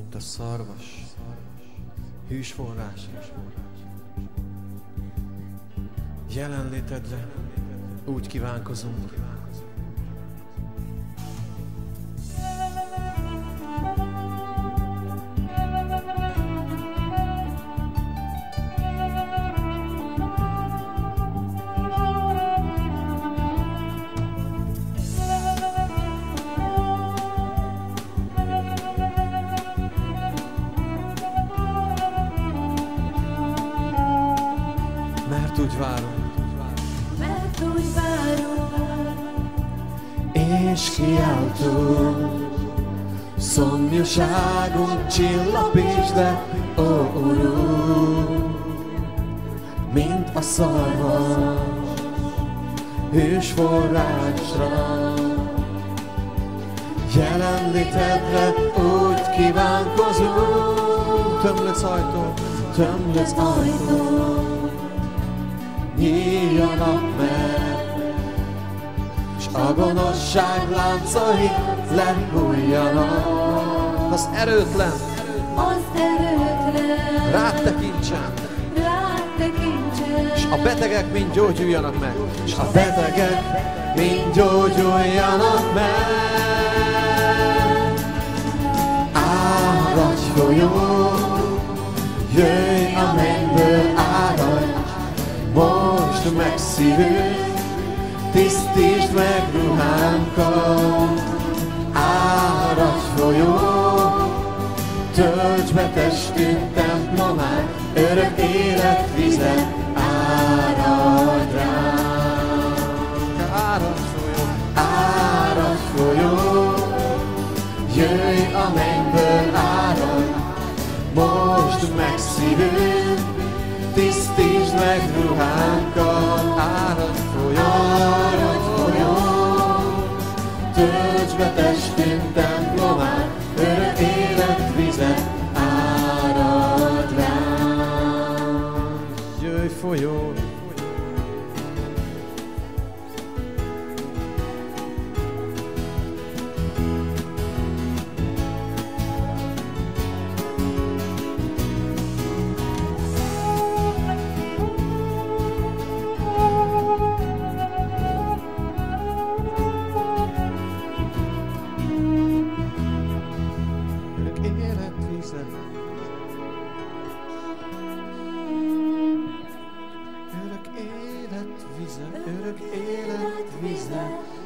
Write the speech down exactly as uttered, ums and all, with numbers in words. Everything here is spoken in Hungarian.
mint a szarvas, hűs forrás. Jelenlétedre úgy kívánkozunk. Mert úgy várunk, mert úgy várunk, és kiáltunk, szomjúságunk csillapítsd le, ó Urunk, mint a szarvas, hűs forrásra. Jelenlétedre úgy kívánkozunk, tömlöc ajtó, tömlöc ajtó, nyíljanak meg, s a gonoszság láncai lehújjanak. Az erőtlen, az erőtlen, rád tekintsen, rád tekintsen, s a betegek mind gyógyuljanak meg, s a betegek mind gyógyuljanak meg. Áradj folyó, jöjj a mennyből, áradj, most meg szívünk, tisztítsd meg ruhánkat. Áradj folyó, töltsd be testünk templomát, örök élet vize áradj ránk. Áradj folyó, áradj folyó, jöjj a mennyből, áradj, most meg szívünk, tisztítsd meg ruhánkat. Áradj folyó, áradj folyó, töltsd be testünk templomát, örök élet vize árad ránk. Jöjj folyó, örök élet vize, örök élet vize